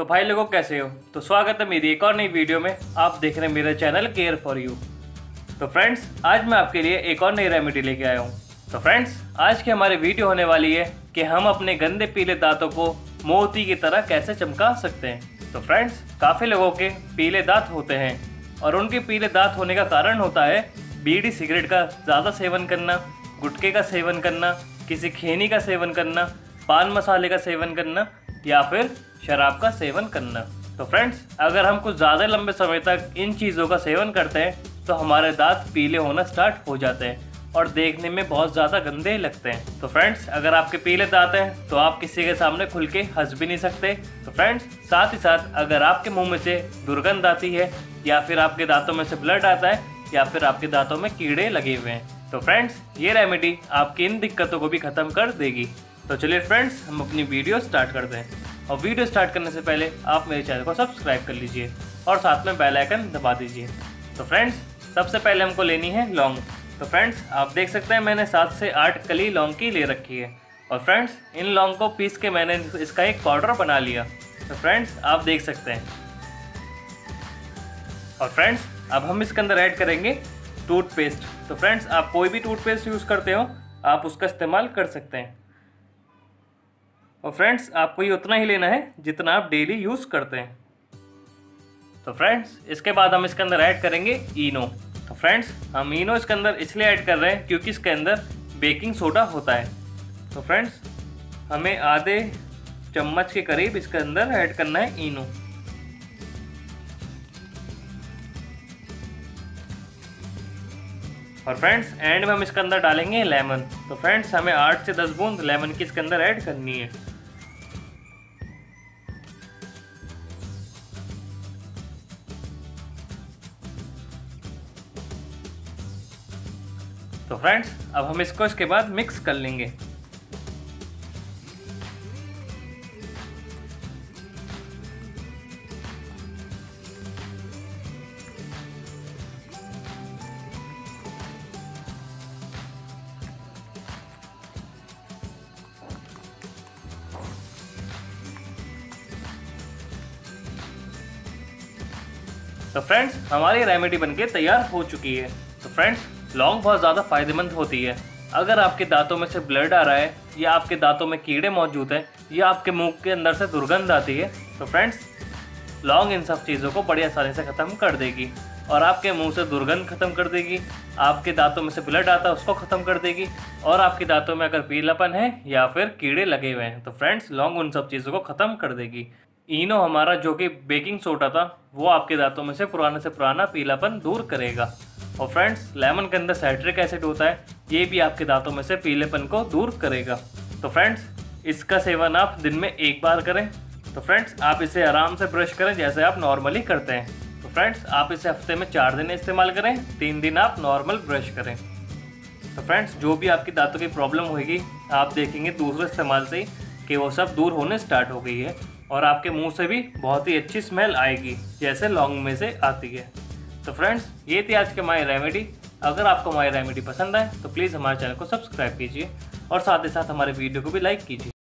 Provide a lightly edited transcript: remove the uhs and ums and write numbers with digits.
तो भाई लोगों कैसे हो। तो स्वागत है मेरी एक और नई वीडियो में। आप देख रहे हैं मेरा चैनल केयर फॉर यू। तो फ्रेंड्स आज मैं आपके लिए एक और नई रेमेडी लेके आया हूँ। तो फ्रेंड्स आज की हमारी वीडियो होने वाली है कि हम अपने गंदे पीले दांतों को मोती की तरह कैसे चमका सकते हैं। तो फ्रेंड्स काफ़ी लोगों के पीले दांत होते हैं और उनके पीले दांत होने का कारण होता है बीड़ी सिगरेट का ज़्यादा सेवन करना, गुटखे का सेवन करना, किसी खैनी का सेवन करना, पान मसाले का सेवन करना या फिर शराब का सेवन करना। तो फ्रेंड्स अगर हम कुछ ज़्यादा लंबे समय तक इन चीज़ों का सेवन करते हैं तो हमारे दांत पीले होना स्टार्ट हो जाते हैं और देखने में बहुत ज़्यादा गंदे लगते हैं। तो फ्रेंड्स अगर आपके पीले दांत हैं तो आप किसी के सामने खुल के हंस भी नहीं सकते। तो फ्रेंड्स साथ ही साथ अगर आपके मुंह में से दुर्गंध आती है या फिर आपके दांतों में से ब्लड आता है या फिर आपके दांतों में कीड़े लगे हुए हैं तो फ्रेंड्स ये रेमेडी आपकी इन दिक्कतों को भी ख़त्म कर देगी। तो चलिए फ्रेंड्स हम अपनी वीडियो स्टार्ट करते हैं। और वीडियो स्टार्ट करने से पहले आप मेरे चैनल को सब्सक्राइब कर लीजिए और साथ में बेल आइकन दबा दीजिए। तो फ्रेंड्स सबसे पहले हमको लेनी है लौंग। तो फ्रेंड्स आप देख सकते हैं मैंने 7 से 8 कली लौंग की ले रखी है और फ्रेंड्स इन लौंग को पीस के मैंने इसका एक पाउडर बना लिया। तो फ्रेंड्स आप देख सकते हैं। और फ्रेंड्स अब हम इसके अंदर ऐड करेंगे टूथपेस्ट। तो फ्रेंड्स आप कोई भी टूथपेस्ट यूज़ करते हो आप उसका इस्तेमाल कर सकते हैं। और फ्रेंड्स आपको ये उतना ही लेना है जितना आप डेली यूज़ करते हैं। तो फ्रेंड्स इसके बाद हम इसके अंदर ऐड करेंगे इनो। तो फ्रेंड्स हम इनो इसके अंदर इसलिए ऐड कर रहे हैं क्योंकि इसके अंदर बेकिंग सोडा होता है। तो फ्रेंड्स हमें आधे चम्मच के करीब इसके अंदर ऐड करना है इनो। और फ्रेंड्स एंड में हम इसके अंदर डालेंगे लेमन। तो फ्रेंड्स हमें 8 से 10 बूंद लेमन की इसके अंदर ऐड करनी है। तो फ्रेंड्स अब हम इसको इसके बाद मिक्स कर लेंगे। तो फ्रेंड्स हमारी रेमेडी बनके तैयार हो चुकी है। तो फ्रेंड्स लौंग बहुत ज़्यादा फ़ायदेमंद होती है। अगर आपके दांतों में से ब्लड आ रहा है या आपके दांतों में कीड़े मौजूद हैं या आपके मुंह के अंदर से दुर्गंध आती है तो फ्रेंड्स लौंग इन सब चीज़ों को बड़ी आसानी से ख़त्म कर देगी और आपके मुंह से दुर्गंध ख़त्म कर देगी। आपके दांतों में से ब्लड आता है उसको ख़त्म कर देगी और आपके दांतों में अगर पीलापन है या फिर कीड़े लगे हुए हैं तो फ्रेंड्स लौंग उन सब चीज़ों को ख़त्म कर देगी। इनो हमारा जो कि बेकिंग सोडा था वो आपके दांतों में से पुराना पीलापन दूर करेगा। और फ्रेंड्स लेमन के अंदर साइट्रिक एसिड होता है ये भी आपके दांतों में से पीलेपन को दूर करेगा। तो फ्रेंड्स इसका सेवन आप दिन में 1 बार करें। तो फ्रेंड्स आप इसे आराम से ब्रश करें जैसे आप नॉर्मली करते हैं। तो फ्रेंड्स आप इसे हफ्ते में 4 दिन इस्तेमाल करें, 3 दिन आप नॉर्मल ब्रश करें। तो फ्रेंड्स जो भी आपकी दांतों की प्रॉब्लम होगी आप देखेंगे दूसरे इस्तेमाल से कि वो सब दूर होने स्टार्ट हो गई है और आपके मुंह से भी बहुत ही अच्छी स्मेल आएगी जैसे लौंग में से आती है। तो फ्रेंड्स ये थी आज के हमारी रेमेडी। अगर आपको हमारी रेमेडी पसंद आए तो प्लीज़ हमारे चैनल को सब्सक्राइब कीजिए और साथ ही साथ हमारे वीडियो को भी लाइक कीजिए।